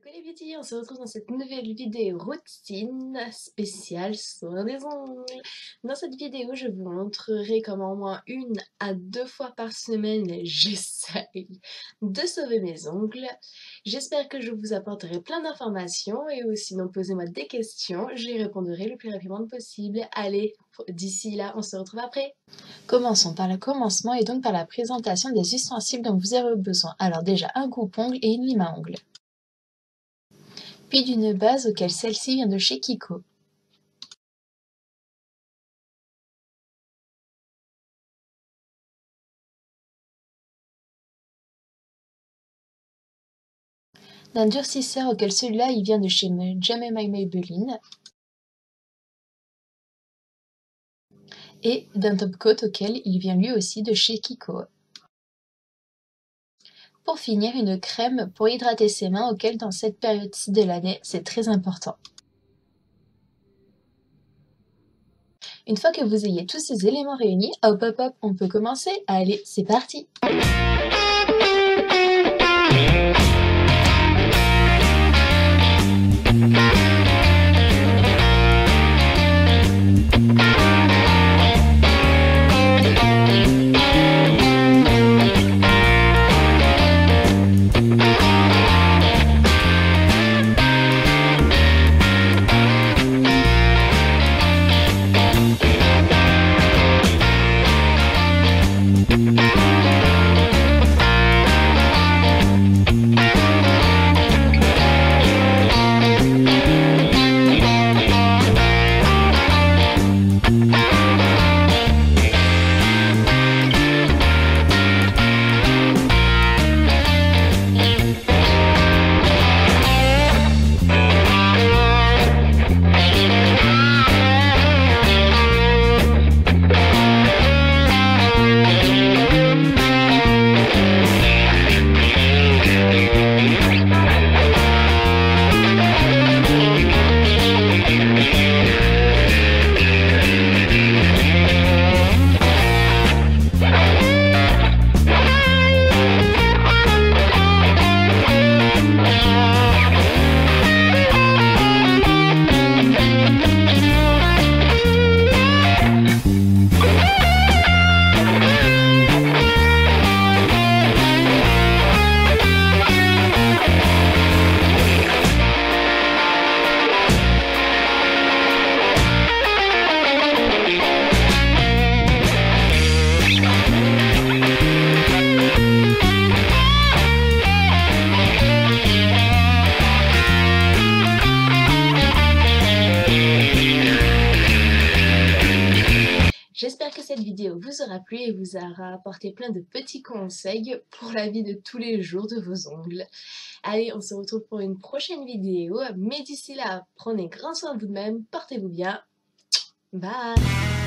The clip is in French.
Coucou les beauty, on se retrouve dans cette nouvelle vidéo routine spéciale soin des ongles. Dans cette vidéo, je vous montrerai comment au moins 1 à 2 fois par semaine, j'essaye de sauver mes ongles. J'espère que je vous apporterai plein d'informations et aussi donc posez-moi des questions, j'y répondrai le plus rapidement possible. Allez, d'ici là, on se retrouve après. Commençons par le commencement et donc par la présentation des ustensiles dont vous avez besoin. Alors déjà un coupe-ongle et une lime à ongles. Puis d'une base auquel celle-ci vient de chez Kiko. D'un durcisseur auquel celui-là il vient de chez Jamie Maybelline. Et d'un top coat auquel il vient lui aussi de chez Kiko. Pour finir, une crème pour hydrater ses mains auquel dans cette période-ci de l'année, c'est très important. Une fois que vous ayez tous ces éléments réunis, hop hop hop, on peut commencer. Allez, c'est parti! J'espère que cette vidéo vous aura plu et vous aura apporté plein de petits conseils pour la vie de tous les jours de vos ongles. Allez, on se retrouve pour une prochaine vidéo, mais d'ici là, prenez grand soin de vous-même, portez-vous bien, bye!